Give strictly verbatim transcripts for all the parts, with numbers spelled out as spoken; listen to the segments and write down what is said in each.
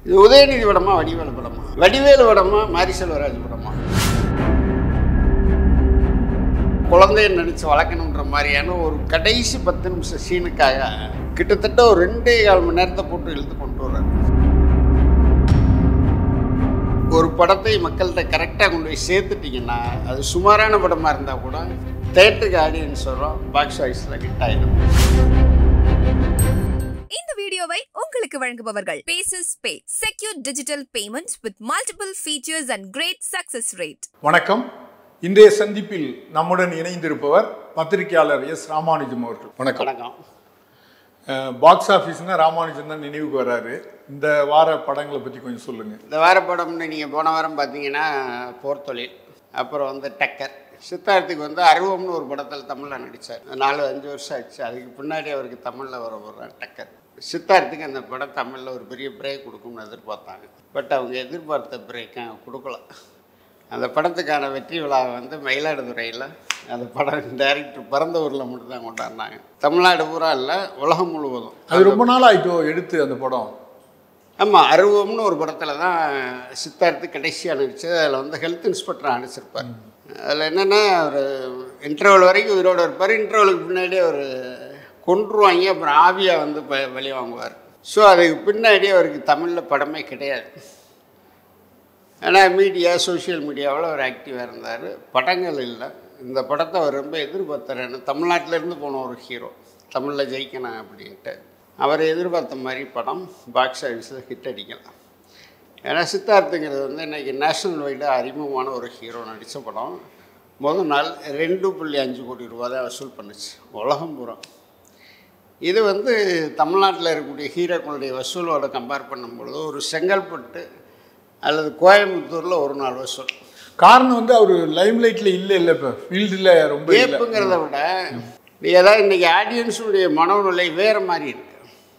இது udhayanidhi படமா vadivelu படமா vadivelu படமா மாரிசெல்வராஜ் படமா குழந்தையை நினைச்சு வளர்க்கணுன்ற மாதிரியான ஒரு கடைசி பத்து நிமிஷம் சீனுக்காக கிட்டத்தட்ட ஒரு ரெண்டே கால் மணி நேரத்தை போட்டு இழுத்து கொண்டு வர்றாரு. ஒரு படத்தை மக்கள்கிட்ட கரெக்டாக கொண்டு போய் சேர்த்துட்டிங்கன்னா அது சுமாரான படமாக இருந்தால் கூட தேட்டருக்கு ஆடியன்ஸ் வரும், பாக்ஸ் ஆஃபீஸில் ஹிட் ஆயிடும். இந்த வீடியோவை உங்களுக்கு வழங்குபவர்கள் பேசஸ் பே, secure digital payments with multiple features and great success rate. வணக்கம். இன்றைய சந்திப்பில் நம்முடன் இணைந்திருப்பவர் பத்திரிகையாளர் எஸ் ராமானுஜம் அவர்கள். வணக்கம். வணக்கம். பாக்ஸ் ஆஃபீஸ்னா ராமானுஜம் தான் நினைவுக்கு வர்றாரு. இந்த வார படங்களை பற்றி கொஞ்சம் சொல்லுங்கள். இந்த வார படம்னு நீங்கள் போன வாரம் பார்த்தீங்கன்னா போர்த்தொழில், அப்புறம் வந்து டக்கர். சித்தார்த்துக்கு வந்து அருவம்னு ஒரு படத்தில் தமிழில் நடித்தார். நாலு அஞ்சு வருஷம் ஆச்சு. அதுக்கு பின்னாடி அவருக்கு தமிழில் வர போகிறார் டக்கர். சித்தார்த்துக்கு அந்த படம் தமிழில் ஒரு பெரிய பிரேக் கொடுக்கும்னு எதிர்பார்த்தாங்க. பட் அவங்க எதிர்பார்த்த பிரேக்கை கொடுக்கல. அந்த படத்துக்கான வெற்றி விழாவை வந்து மயிலாடுதுறையில் அந்த படம் டைரக்டர் பரந்தவூரில் மட்டும் தான் கொண்டாடினாங்க. தமிழ்நாடு பூரா இல்லை, உலகம் முழுவதும். அது ரொம்ப நாள் ஆகிட்டோ எடுத்து அந்த படம். ஆமாம், அருவம்னு ஒரு படத்தில் தான் சித்தார்த்து கடைசியாக நடிச்சு. அதில் வந்து ஹெல்த் இன்ஸ்பெக்டராக நடிச்சிருப்பார். அதில் என்னென்னா ஒரு இன்டர்வல் வரைக்கும் உயிரோடு இருப்பார். இன்டர்வலுக்கு முன்னாடியே ஒரு கொன்றுவாங்க, அப்புறம் ஆவியாக வந்து ப வெளியே வாங்குவார். ஸோ அதுக்கு பின்னாடி அவருக்கு தமிழில் படமே கிடையாது. ஆனால் மீடியா, சோஷியல் மீடியாவில் அவர் ஆக்டிவாக இருந்தார். படங்கள் இல்லை. இந்த படத்தை அவர் ரொம்ப எதிர்பார்த்தார். ஏன்னா தமிழ்நாட்டிலேருந்து போன ஒரு ஹீரோ தமிழில் ஜெயிக்கணும் அப்படின்ட்டு அவர் எதிர்பார்த்த மாதிரி படம் பாக்ஸ் ஆஃபீஸில் ஹிட் அடிக்கலாம். ஏன்னா சித்தார்த்துங்கிறது வந்து இன்றைக்கி நேஷ்னல் வைடாக அறிமுகமான ஒரு ஹீரோ நடித்த படம். முதல் நாள் ரெண்டு புள்ளி அஞ்சு கோடி ரூபா தான் வசூல் பண்ணுச்சு உலகம் பூரா. இது வந்து தமிழ்நாட்டில் இருக்கக்கூடிய ஹீரோக்களுடைய வசூலோடு கம்பேர் பண்ணும்பொழுது ஒரு செங்கல்பட்டு அல்லது கோயம்புத்தூரில் ஒரு நாள் வசூல். காரணம் வந்து அவர் லைம் லைட்டில் இல்லை இல்லை இப்போ ஃபீல்டில் ரொம்ப ஏப்புங்கிறத விட ஏதாவது இன்றைக்கி ஆடியன்ஸுடைய மனோநிலை வேறு மாதிரி இருக்குது.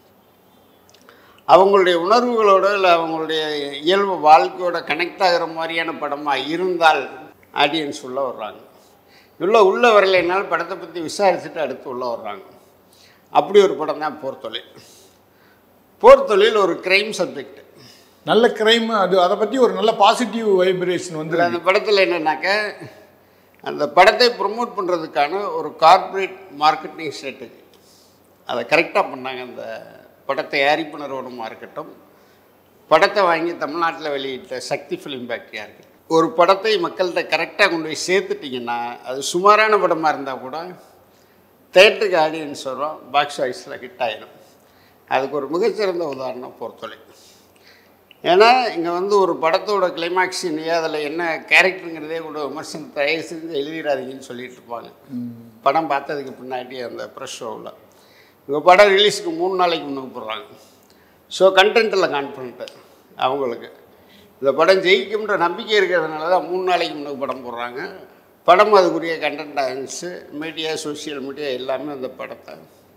அவங்களுடைய உணர்வுகளோடு இல்லை அவங்களுடைய இயல்பு வாழ்க்கையோட கனெக்ட் ஆகிற மாதிரியான படமாக இருந்தால் ஆடியன்ஸ் உள்ளே வர்றாங்க. உள்ளே உள்ளே வரலைனாலும் படத்தை பற்றி விசாரிச்சுட்டு அடுத்து உள்ளே வர்றாங்க. அப்படி ஒரு படம் தான் போர்த்தொழில். போர்த்தொழில் ஒரு கிரைம் சப்ஜெக்ட், நல்ல கிரைம். அது அதை பற்றி ஒரு நல்ல பாசிட்டிவ் வைப்ரேஷன் வந்து அந்த படத்தில் என்னென்னாக்க அந்த படத்தை ப்ரொமோட் பண்ணுறதுக்கான ஒரு கார்ப்பரேட் மார்க்கெட்டிங் ஸ்ட்ராட்டஜி அதை கரெக்டாக பண்ணாங்க. அந்த படத்தை தயாரிப்பு நிறுவனமாக இருக்கட்டும், படத்தை வாங்கி தமிழ்நாட்டில் வெளியிட்ட சக்தி ஃபிலிம் ஃபேக்ட்ரியாக இருக்கட்டும், ஒரு படத்தை மக்கள்கிட்ட கரெக்டாக கொண்டு போய் சேர்த்துட்டிங்கன்னா அது சுமாரான படமாக இருந்தால் கூட தேட்டருக்கு ஆடியன்ஸ் வரும், பாக்ஸ் ஆஃபீஸில் ஹிட் ஆகிடும். அதுக்கு ஒரு மிகச்சிறந்த உதாரணம் போர்த்தொழில். ஏன்னா இங்கே வந்து ஒரு படத்தோட கிளைமாக்ஸ் இல்லையா, அதில் என்ன கேரக்டருங்கிறதே கூட விமர்சனம் தயவு செஞ்சு எழுதிடாதீங்கன்னு சொல்லிட்டு இருப்பாங்க படம் பார்த்ததுக்கு பின்னாடி அந்த ப்ரெஷ் ஷோவில். இங்கே படம் ரிலீஸுக்கு மூணு நாளைக்கு முன்னுக்கு போடுறாங்க. ஸோ கண்டென்ட்டில் கான்ஃபிடென்ட்டு அவங்களுக்கு இந்த படம் ஜெயிக்கும்ன்ற நம்பிக்கை இருக்கிறதுனால தான் மூணு நாளைக்கு முன்னுக்கு படம் போடுறாங்க. படம் அதுக்குரிய கண்டென்ட்டாக இருந்துச்சு. மீடியா, சோஷியல் மீடியா எல்லாமே அந்த படத்தை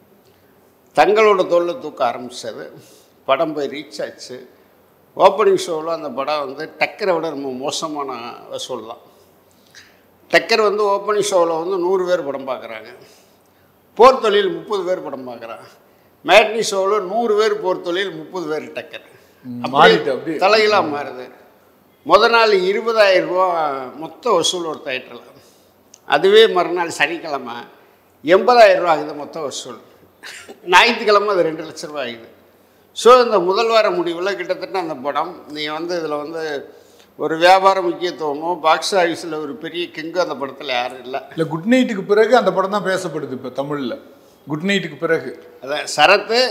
தங்களோட தோளில் தூக்க ஆரம்பித்தது. படம் போய் ரீச் ஆச்சு. ஓப்பனிங் ஷோவில் அந்த படம் வந்து டக்கரை விட ரொம்ப மோசமான வசூல் தான். டக்கர் வந்து ஓப்பனிங் ஷோவில் வந்து நூறு பேர் படம் பார்க்குறாங்க. போர்த்தொழில் முப்பது பேர் படம் பார்க்குறாங்க. மேட்னி ஷோவில் நூறு பேர் போர்த்தொழில், முப்பது பேர் டக்கர். அப்படி தலையிலாக மாறுது. முத நாள் இருபதாயிரம் ரூபா மொத்த வசூல் ஒரு தேட்டரில். அதுவே மறுநாள் சனிக்கிழமை எண்பதாயிரம் ரூபா ஆகுது மொத்த வசூல். ஞாயிற்றுக்கிழமை அது ரெண்டு லட்ச ரூபா ஆகுது. ஸோ இந்த முதல் வார முடிவில் கிட்டத்தட்ட அந்த படம் நீங்கள் வந்து இதில் வந்து ஒரு வியாபார முக்கியத்துவமோ பாக்ஸ் ஆஃபீஸில் ஒரு பெரிய கிங்கு அந்த படத்தில் யாரும் இல்லை. இல்லை, குட் நைட்டுக்கு பிறகு அந்த படம் தான் பேசப்படுது இப்போ தமிழில். குட் நைட்டுக்கு பிறகு அதான் சரத்து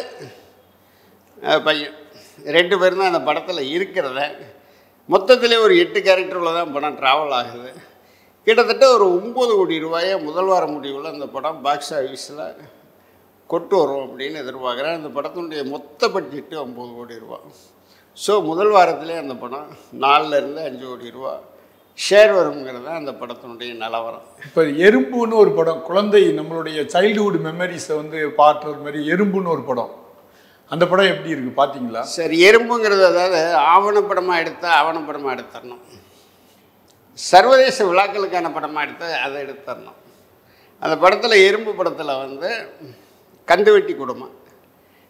பையன் ரெண்டு பேரும் தான் அந்த படத்தில் இருக்கிறத. மொத்தத்திலே ஒரு எட்டு கேரக்டரில் தான் படம் ட்ராவல் ஆகுது. கிட்டத்தட்ட ஒரு ஒம்பது கோடி ரூபாயை முதல் வார முடிவில் அந்த படம் பாக்ஸ் ஆஃபீஸில் கொண்டு வரும் அப்படின்னு எதிர்பார்க்குறேன். அந்த படத்தினுடைய மொத்த பட்ஜெட்டு ஒம்பது கோடி ரூபா. ஸோ முதல் வாரத்திலே அந்த படம் நாலுலேருந்து அஞ்சு கோடி ரூபா ஷேர் வருங்கிறது தான் அந்த படத்தினுடைய நிலவரம். இப்போ எறும்புன்னு ஒரு படம், குழந்தை நம்மளுடைய சைல்டுஹுட் மெமரிஸை வந்து பார்க்குற மாதிரி எறும்புன்னு ஒரு படம். அந்த படம் எப்படி இருக்குது பார்த்தீங்களா? சரி, எறும்புங்கிறது அதாவது ஆவணப்படமாக எடுத்தால் ஆவணப்படமாக எடுத்துடணும். சர்வதேச விழாக்களுக்கான படமாக எடுத்தால் அதை எடுத்துடணும். அந்த படத்தில் எறும்பு படத்தில் வந்து கந்துவெட்டி குடும்பம்,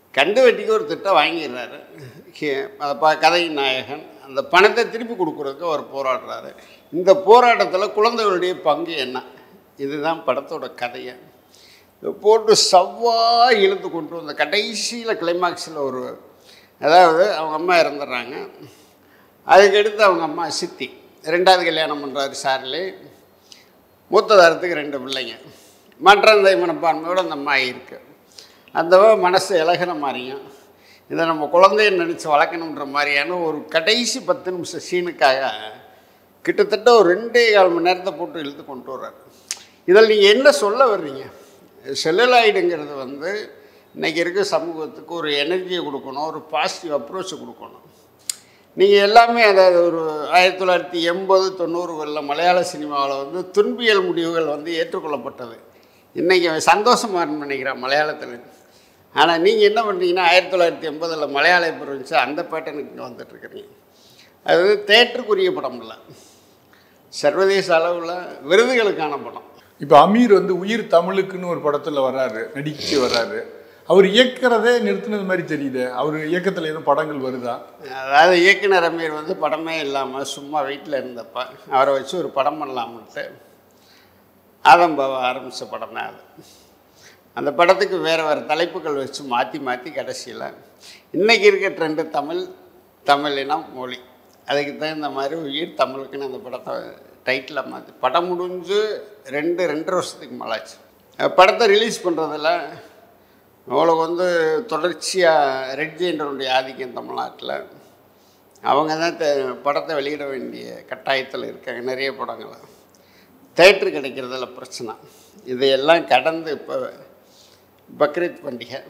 கண்டு வெட்டிக்கு ஒரு திட்டம் வாங்கிடுறாரு. கதையின் நாயகன் அந்த பணத்தை திருப்பி கொடுக்குறதுக்கு அவர் போராடுறாரு. இந்த போராட்டத்தில் குழந்தைகளுடைய பங்கு என்ன, இதுதான் படத்தோட கதையை. போட்டு சவ்வாக இழுத்து கொண்டு வந்த கடைசியில் கிளைமாக்ஸில் ஒரு, அதாவது அவங்க அம்மா இறந்துடுறாங்க. அதுக்கடுத்து அவங்க அம்மா சித்தி ரெண்டாவது கல்யாணம் பண்ணுறாரு சார்லி. மூத்ததாரத்துக்கு ரெண்டு பிள்ளைங்க. மற்றந்தை மனப்பான்மையோடு அந்த அம்மா இருக்குது. அந்த மனசு இலகிற மாதிரியும் இதை நம்ம குழந்தைன்னு நினச்சி வளர்க்கணுன்ற மாதிரியான ஒரு கடைசி பத்து நிமிஷம் சீனுக்காக கிட்டத்தட்ட ஒரு ரெண்டே கால் மணி நேரத்தை போட்டு இழுத்து கொண்டு வர்றாரு. இதில் நீங்கள் என்ன சொல்ல வர்றீங்க? செல்லுலாய்டுங்கிறது வந்து இன்றைக்கி இருக்க சமூகத்துக்கு ஒரு எனர்ஜியை கொடுக்கணும், ஒரு பாசிட்டிவ் அப்ரோச்சை கொடுக்கணும். நீங்கள் எல்லாமே அதாவது ஒரு ஆயிரத்தி தொள்ளாயிரத்தி எண்பது தொண்ணூறுகளில் மலையாள சினிமாவில் வந்து துன்பியல் முடிவுகள் வந்து ஏற்றுக்கொள்ளப்பட்டது. இன்றைக்கி சந்தோஷமாக இருக்குன்னு நினைக்கிறேன் மலையாளத்தில். ஆனால் நீங்கள் என்ன பண்ணுறீங்கன்னா ஆயிரத்தி தொள்ளாயிரத்தி எண்பதில் மலையாள இப்போ இருந்துச்சு அந்த பேட்டர்னுக்கு வந்துட்டுருக்குறீங்க. அது தேட்டருக்குரிய படம் இல்லை, சர்வதேச அளவில் விருதுகளுக்கான படம். இப்போ அமீர் வந்து உயிர் தமிழுக்குன்னு ஒரு படத்தில் வர்றாரு, நடிச்சு வர்றாரு. அவர் இயக்கிறதே நிறுத்தினது மாதிரி தெரியுது. அவர் இயக்கத்தில் எதுவும் படங்கள் வருதா? அதாவது இயக்குனர் அமீர் வந்து படமே இல்லாமல் சும்மா வீட்டில் இருந்தப்ப அவரை வச்சு ஒரு படம் பண்ணலாம்ட்டு ஆதம்பாவை ஆரம்பித்த படம் தான் அது. அந்த படத்துக்கு வேறு வேறு தலைப்புகள் வச்சு மாற்றி மாற்றி கடைசியில் இன்றைக்கி இருக்க ட்ரெண்டு தமிழ், தமிழினம், மொழி, அதுக்கு தகுந்த மாதிரி உயிர் தமிழுக்குன்னு அந்த படத்தை டைட்டில் மாற்றி படம் முடிஞ்சு ரெண்டு ரெண்டரை வருஷத்துக்கு மேலாச்சு. படத்தை ரிலீஸ் பண்ணுறதில் அவங்களுக்கு வந்து தொடர்ச்சியாக ரெட் ஜெயின்டருடைய ஆதிக்கம் தமிழ்நாட்டில் அவங்க தான் படத்தை வெளியிட வேண்டிய கட்டாயத்தில் இருக்காங்க. நிறைய படங்களை தேட்டரு கிடைக்கிறதில்ல பிரச்சனை. இதையெல்லாம் கடந்து இப்போ பக்ரீத் பண்டிகை,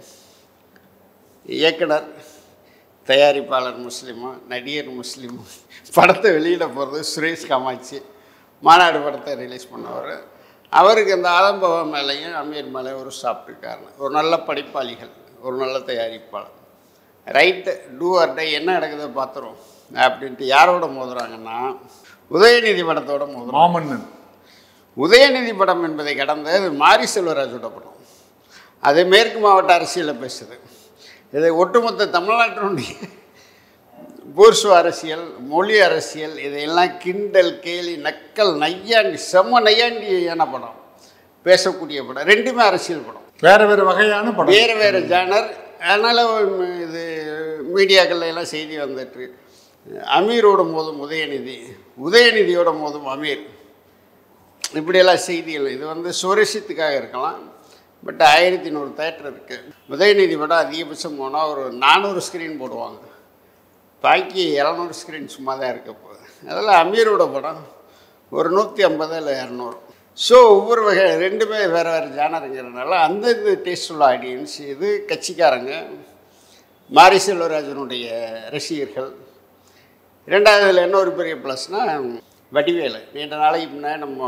இயக்குனர் தயாரிப்பாளர் முஸ்லீமும் நடிகர் முஸ்லீமும் படத்தை வெளியிட போகிறது சுரேஷ் காமாட்சி மாநாடு படத்தை ரிலீஸ் பண்ணவர். அவருக்கு அந்த ஆலம்பவா மேலேயும் அமீர் மேலே ஒரு சாப்பிட்டுருக்காரு. ஒரு நல்ல படிப்பாளிகள், ஒரு நல்ல தயாரிப்பாளர். ரைட்டு டூ ஆர் டை என்ன நடக்குதோ பார்த்துரும் அப்படின்ட்டு யாரோட மோதுறாங்கன்னா உதயநிதி படத்தோட மோதுறாங்க. மாமன்னன் உதயநிதி படம் என்பதை கடந்து அது மாரி செல்வராஜோட படம். அது மேற்கு மாவட்ட அரசியலில் பேசுது. இதை ஒட்டுமொத்த தமிழ்நாட்டினுடைய பூர்சுவ அரசியல், மொழி அரசியல், இதையெல்லாம் கிண்டல், கேலி, நக்கல், நையாண்டி, செம்ம நையாண்டியான படம், பேசக்கூடிய படம். ரெண்டுமே அரசியல் படம், வேறு வேறு வகையான படம், வேறு வேறு ஜானர். அதனால் இது மீடியாக்கள் எல்லாம் செய்தி வந்துட்டு அமீரோட மோதும் உதயநிதி, உதயநிதியோட மோதும் அமீர், இப்படியெல்லாம் செய்திகள். இது வந்து சுவரசியத்துக்காக இருக்கலாம். பட் ஆயிரத்தி நூறு தேட்டர் இருக்குது. உதயநிதி படம் அதிகபட்சம் போனால் ஒரு நானூறு ஸ்க்ரீன் போடுவாங்க, பாக்கி இரநூறு ஸ்க்ரீன் சும்மா தான் இருக்க போகுது. அதில் அமீரோட படம் ஒரு நூற்றி ஐம்பது இல்லை இரநூறு. ஸோ ஒவ்வொரு வகை ரெண்டுமே வேறு வேறு ஜானருங்கிறதுனால அந்தந்த டேஸ்ட் உள்ள ஆடியன்ஸ். இது கட்சிக்காரங்க, மாரி செல்வராஜனுடைய ரசிகர்கள். ரெண்டாவதுல என்ன ஒரு பெரிய ப்ளஸ்னால் வடிவேலு. நீண்ட நாளைக்கு முன்னாடி நம்ம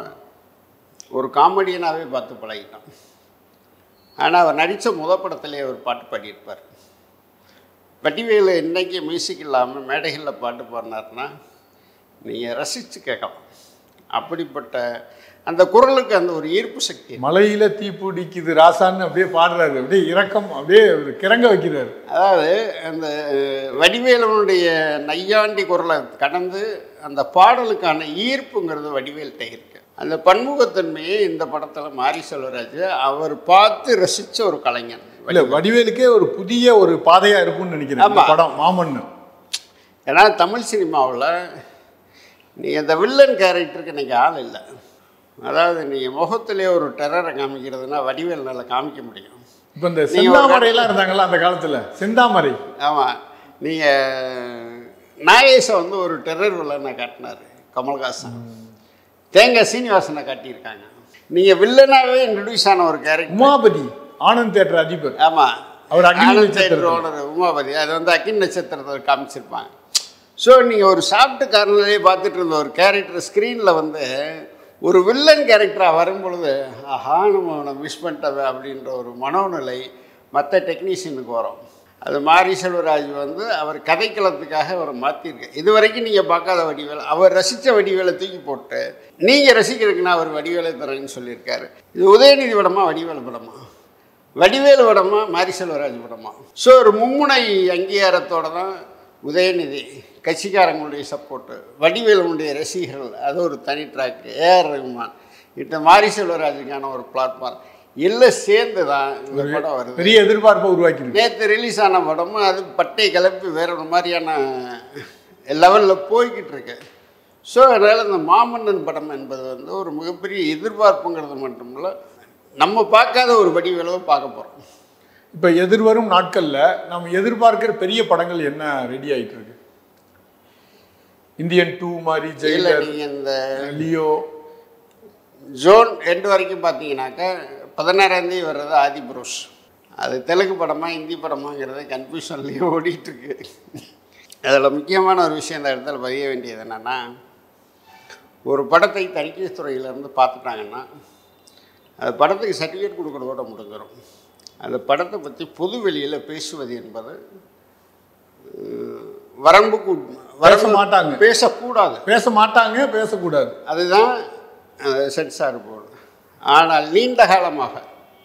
ஒரு காமெடியனாகவே பார்த்து பழகிட்டோம். ஆனால் அவர் நடித்த முத படத்துலேயே ஒரு பாட்டு பாடியிருப்பார். வடிவேலு இன்றைக்கி மியூசிக் இல்லாமல் மேடைகளில் பாட்டு பாடினார்னா நீங்கள் ரசித்து கேட்கலாம். அப்படிப்பட்ட அந்த குரலுக்கு அந்த ஒரு ஈர்ப்பு சக்தி. மலையில் தீ பிடிக்குது ராசான்னு அப்படியே பாடுறாரு, அப்படியே இறக்கம், அப்படியே கிறங்க வைக்கிறார். அதாவது அந்த வடிவேலனுடைய நையாண்டி குரலை கடந்து அந்த பாடலுக்கான ஈர்ப்புங்கிறது வடிவேல்கிட்ட இருக்குது. அந்த பன்முகத்தன்மையை இந்த படத்தில் மாரி செல்வராஜ் அவர் பார்த்து ரசித்த ஒரு கலைஞன். இல்லை, வடிவேலுக்கே ஒரு புதிய ஒரு பாதையாக இருக்கும்னு நினைக்கிறேன் இந்த படம் மாமன்னன். ஏன்னா தமிழ் சினிமாவில் நீங்கள் இந்த வில்லன் கேரக்டருக்கு இன்றைக்கி ஆள் இல்லை. அதாவது நீங்கள் முகத்திலே ஒரு டெரரை காமிக்கிறதுனா வடிவேல் நல்லா காமிக்க முடியும். இப்போ இந்த செந்தாமரையெல்லாம் இருந்தாங்களா அந்த காலத்தில், செந்தாமரை. ஆமாம், நீங்கள் நாகேஷை வந்து ஒரு டெரர் வில்லனை காட்டினார் கமல்ஹாசன், தேங்காய் சீனிவாசனை காட்டியிருக்காங்க. நீங்கள் வில்லனாகவே இன்ட்ரடியூஸ் ஆன ஒரு கேரக்டர் உமாபதி, ஆனந்த் தேட்டர் அதிபர். ஆமாம், அவர் ஆனந்த் தேட்டர் ஓனர் உமாபதி. அது வந்து அக்கின் நட்சத்திரத்தை காமிச்சிருப்பாங்க. ஸோ நீங்கள் ஒரு சாப்பிட்டு காரணத்திலே பார்த்துட்டு இருந்த ஒரு கேரக்டர் ஸ்க்ரீனில் வந்து ஒரு வில்லன் கேரக்டராக வரும்பொழுது ஆஹா நம்ம அவனை மிஸ் பண்ணிட்டவே அப்படின்ற ஒரு மனோநிலை மற்ற டெக்னீஷியனுக்கு வரும். அது மாரி செல்வராஜ் வந்து அவர் கதைக்களத்துக்காக அவரை மாற்றிருக்கு. இது வரைக்கும் நீங்கள் பார்க்காத வடிவேலை, அவர் ரசித்த வடிவேலை தூக்கி போட்டு நீங்கள் ரசிக்கிறதுக்குன்னா அவர் வடிவேலை தரேன்னு சொல்லியிருக்காரு. இது உதயநிதி படமா வடிவேலு படமா? வடிவேலு படமா மாரி செல்வராஜ் படமா? ஸோ ஒரு மும்முனை அங்கீகாரத்தோடு தான் உதயநிதி, கட்சிக்காரங்களுடைய சப்போர்ட்டு, வடிவேலுடைய ரசிகர்கள், அது ஒரு தனி ட்ராக்கு, ஏஆர் ரகுமான், இட்ட மாரி செல்வராஜுக்கான ஒரு பிளாட்ஃபார்ம் எல்லாம் சேர்ந்து தான் இந்த படம் வருது. பெரிய எதிர்பார்ப்பை உருவாக்கி நேற்று ரிலீஸ் ஆன படமும் அது பட்டை கிளப்பி வேற ஒரு மாதிரியான லெவலில் போய்கிட்டு இருக்கு. ஸோ அதனால் இந்த மாமன்னன் படம் என்பது வந்து ஒரு மிகப்பெரிய எதிர்பார்ப்புங்கிறது மட்டும் இல்லை, நம்ம பார்க்காத ஒரு வடிவேலுவை பார்க்க போகிறோம். இப்போ எதிர்வரும் நாட்களில் நம்ம எதிர்பார்க்கிற பெரிய படங்கள் என்ன ரெடி ஆகிட்டு இருக்கு? இந்தியன் டூ மாதிரி, ஜெயிலர், இந்த லியோ, ஜோன் ரெண்டு வரைக்கும் பார்த்தீங்கன்னாக்கா பதினாறாந்தேதி வர்றது ஆதிபுருஷ். அது தெலுங்கு படமா ஹிந்தி படமாங்கிறது கன்ஃபியூஷன்லேயே ஓடிட்டுருக்கு. அதில் முக்கியமான ஒரு விஷயம் இந்த இடத்துல பதிய வேண்டியது என்னென்னா, ஒரு படத்தை தணிக்கை துறையிலேருந்து பார்த்துட்டாங்கன்னா அது படத்துக்கு சர்டிஃபிகேட் கொடுக்குறதோட முடிஞ்சிடும். அந்த படத்தை பற்றி பொது வெளியில் பேசுவது என்பது வரம்புக்கு பேச மாட்டாங்க, பேசக்கூடாது, பேச மாட்டாங்க, பேசக்கூடாது. அதுதான் சென்சார் போர்டு. ஆனால் நீண்ட காலமாக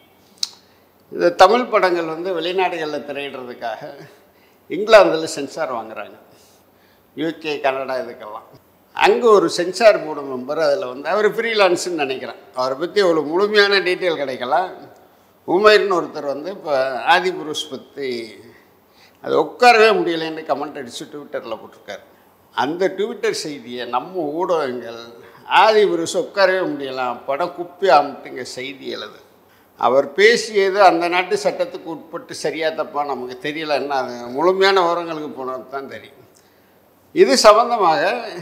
இந்த தமிழ் படங்கள் வந்து வெளிநாடுகளில் திரையிடுறதுக்காக இங்கிலாந்தில் சென்சார் வாங்குகிறாங்க, யூகே, கனடா, இதுக்கெல்லாம். அங்கே ஒரு சென்சார் போர்டு மெம்பர், அதில் வந்து அவர் ஃப்ரீலான்ஸுன்னு நினைக்கிறேன், அவரை பற்றி அவ்வளோ முழுமையான டீட்டெயில் கிடைக்கலாம். உமேர்னு ஒருத்தர் வந்து இப்போ ஆதிபுருஷ் பற்றி அது உட்காரவே முடியலைன்னு கமெண்ட் அடித்து ட்விட்டரில் போட்டிருக்காரு. அந்த ட்விட்டர் செய்தியை நம்ம ஊடகங்கள் ஆதிபுருஷ் உட்காரவே முடியலாம், படம் குப்பி ஆமிட்டுங்க செய்தி எழுது. அவர் பேசியது அந்த நாட்டு சட்டத்துக்கு உட்பட்டு சரியாக தப்பா நமக்கு தெரியலன்னா அது முழுமையான விவரங்களுக்கு போனது தான் தெரியும். இது சம்பந்தமாக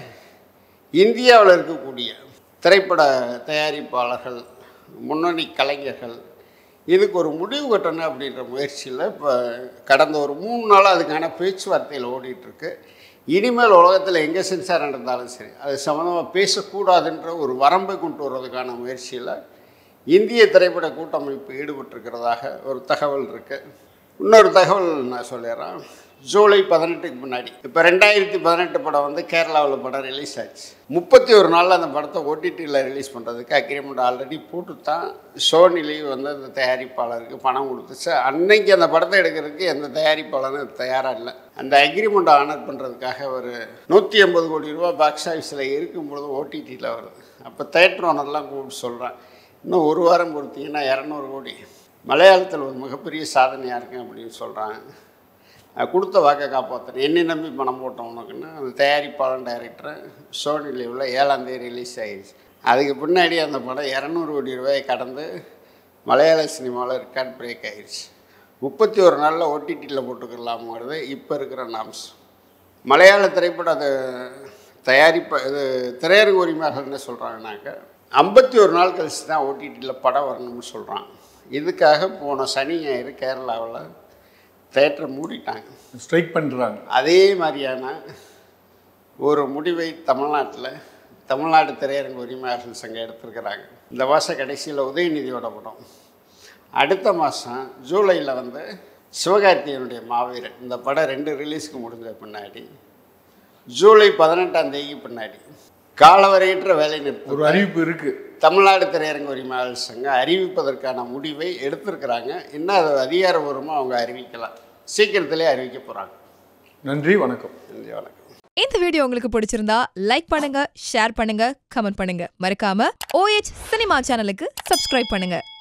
இந்தியாவில் இருக்கக்கூடிய திரைப்பட தயாரிப்பாளர்கள், முன்னணி கலைஞர்கள் இதுக்கு ஒரு முடிவு கட்டணும் அப்படின்ற முயற்சியில் இப்போ கடந்த ஒரு மூணு நாளாக அதுக்கான பேச்சுவார்த்தையில் ஓடிட்டுருக்கு. இனிமேல் உலகத்தில் எங்கே சென்சார் நடந்தாலும் சரி அது சம்மந்தமாக பேசக்கூடாதுன்ற ஒரு வரம்பை கொண்டு வர்றதுக்கான முயற்சியில் இந்திய திரைப்பட கூட்டமைப்பு ஈடுபட்டிருக்கிறதாக ஒரு தகவல் இருக்குது. இன்னொரு தகவல் நான் சொல்லிடுறேன். ஜூலை பதினெட்டுக்கு முன்னாடி இப்போ ரெண்டாயிரத்தி பதினெட்டு படம் வந்து கேரளாவில் படம் ரிலீஸ் ஆச்சு. முப்பத்தி ஒரு நாளில் அந்த படத்தை ஓடிடியில் ரிலீஸ் பண்ணுறதுக்கு அக்ரிமெண்ட் ஆல்ரெடி போட்டு தான் சோனிலி வந்து அந்த தயாரிப்பாளருக்கு பணம் கொடுத்துச்சு. அன்னைக்கு அந்த படத்தை எடுக்கிறதுக்கு எந்த தயாரிப்பாளரும் தயாராக இல்லை. அந்த அக்ரிமெண்ட்டை ஆனர் பண்ணுறதுக்காக ஒரு நூற்றி ஐம்பது கோடி ரூபா பாக்ஸ் ஆஃபீஸில் இருக்கும்பொழுது ஓடிடியில் வருது. அப்போ தேட்டர் ஓனர்லாம் கூப்பிட்டு சொல்கிறேன், இன்னும் ஒரு வாரம் கொடுத்தீங்கன்னா இரநூறு கோடி மலையாளத்தில் ஒரு மிகப்பெரிய சாதனையாக இருக்கேன் அப்படின்னு சொல்கிறாங்க. கொடுத்த வாக்கை காப்பாற்றணும், என்னை நம்பி பணம் போட்டோம் உனக்குன்னு அந்த தயாரிப்பாளன் டைரக்டரை சோனி லீவில் ஏழாந்தேதி ரிலீஸ் ஆகிடுச்சு. அதுக்கு பின்னாடி அந்த படம் இரநூறு கோடி ரூபாயை கடந்து மலையாள சினிமாவில் ரெக்கார்ட் பிரேக் ஆகிடுச்சு. முப்பத்தி ஒரு நாளில் ஓடிடியில் போட்டுக்கலாம்ங்கிறது இப்போ இருக்கிற நாம்ஸ். மலையாள திரைப்பட அது தயாரிப்ப இது திரையரங்கு உரிமையாளர்கள் என்ன சொல்கிறாங்கனாக்கா ஐம்பத்தி ஒரு நாள் கழிச்சு தான் ஓடிடியில் படம் வரணும்னு சொல்கிறாங்க. இதுக்காக போன சனி ஞாயிறு கேரளாவில் தேட்டரை மூடிட்டாங்க, ஸ்ட்ரைக் பண்ணுறாங்க. அதே மாதிரியான ஒரு முடிவை தமிழ்நாட்டில் தமிழ்நாடு திரையரங்கு உரிமையாளர்கள் சங்கம் எடுத்துருக்கிறாங்க. இந்த மாதம் கடைசியில் உதயநிதியோட படம், அடுத்த மாதம் ஜூலையில் வந்து சிவகார்த்திகனுடைய மாவீரன், இந்த படம் ரெண்டு ரிலீஸ்க்கு முடிஞ்ச பின்னாடி ஜூலை பதினெட்டாம் தேதிக்கு பின்னாடி காலவரையற்ற வேலை நிறுத்தம் ஒரு அறிவிப்பு இருக்குது. தமிழ்நாடு திரையரங்கு உரிமையாளர் சங்கம் அறிவிப்பதற்கான முடிவை எடுத்திருக்கிறாங்க. இன்னும் அதை அதிகாரபூர்வமாக அவங்க அறிவிக்கலாம், சீக்கிரத்திலே அறிவிக்க போகிறாங்க. நன்றி, வணக்கம். நன்றி, வணக்கம். இந்த வீடியோ உங்களுக்கு பிடிச்சிருந்தா லைக் பண்ணுங்க, ஷேர் பண்ணுங்க, கமெண்ட் பண்ணுங்க. மறக்காம ஓஎச் சினிமா சேனலுக்கு சப்ஸ்கிரைப் பண்ணுங்க.